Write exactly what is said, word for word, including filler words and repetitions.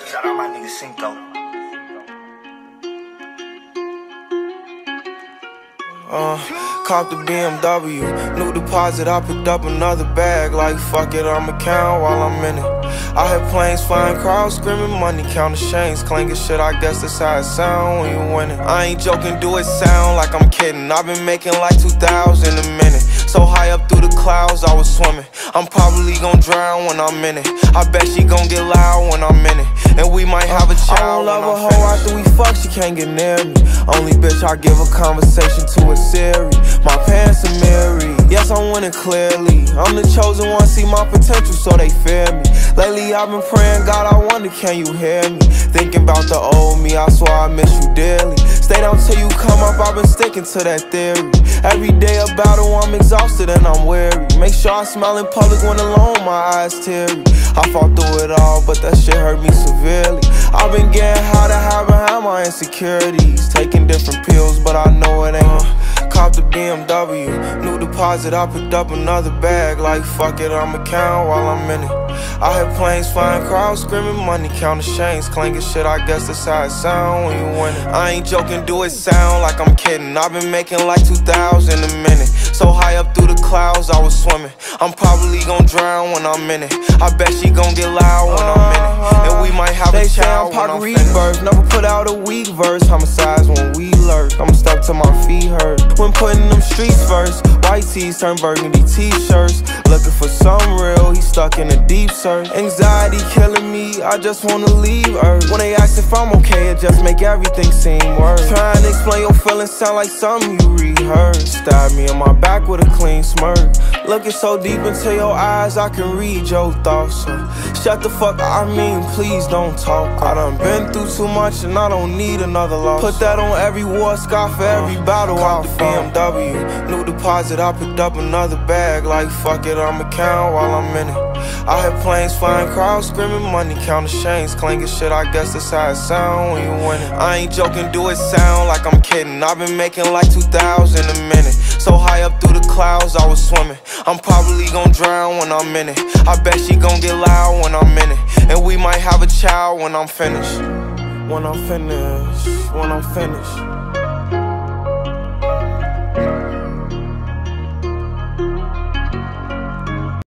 Shout out my nigga Cinco. Uh, caught the B M W, new deposit, I picked up another bag. Like fuck it, I'ma count while I'm in it. I hear planes flying, crowds screaming, money counting chains clanking shit. I guess that's how it sound when you winning. I ain't joking, do it sound like I'm kidding. I've been making like two thousand a minute. So high up through the clouds, I was swimming. I'm probably gon' drown when I'm in it. I bet she gon' get loud when I'm in it. And we might have a child. I don't love a hoe after we fuck, she can't get near me. Only bitch I give a conversation to is Siri. My pants are mirrored, yes I'm winning clearly. I'm the chosen one, see my potential so they fear me. Lately I've been praying, God I wonder can you hear me. Thinking about the old me, I swear I miss you dearly. Stay down till you come up, I've been sticking to that theory. Every day a battle, I'm exhausted and I'm weary. Make sure I smile in public when alone, my eyes teary. I fought through it all, but that shit hurt me severely. I've been getting high to hide behind my insecurities. Taking different pills, but I know it ain't uh, Cop the B M W, new deposit, I picked up another bag. Like fuck it, I'ma count while I'm in it. I hear planes flying, crowds screaming, money counting chains clanking shit. I guess that's how it sound when you winning. I ain't joking, do it sound like I'm kidding. I've been making like two thousand a minute. So high up through the clouds, I was swimming. I'm probably gon' drown when I'm in it. I bet she gon' get loud when I'm in it. And we might have a child when I'm finished. Never put out a weak verse, homicides when we lurk. I'ma step till my feet hurt. When putting them streets first, white tees turn burgundy t-shirts. Looking for some real, he stuck in a deep search. Anxiety killing me, I just wanna leave Earth. When they ask if I'm okay, it just make everything seem worse. Trying to explain your feelings sound like something you rehearsed. Stab me in my back with a clean smirk. Looking so deep into your eyes, I can read your thoughts. So shut the fuck up, I mean please don't talk. I done been through too much and I don't need another loss. Put that on every war scar for every battle. Cop the B M W, new deposit, I picked up another bag. Like fuck it, I'ma count while I'm in it. I hear planes flying, crowds screaming, money counting chains clanking shit. I guess that's how it sound when you winning. I ain't joking, do it sound like I'm kidding. I've been making like two thousand a minute. So high up through the clouds, I was swimming. I'm probably gon' drown when I'm in it. I bet she gon' get loud when I'm in it. And we might have a child when I'm finished. When I'm finished, when I'm finished.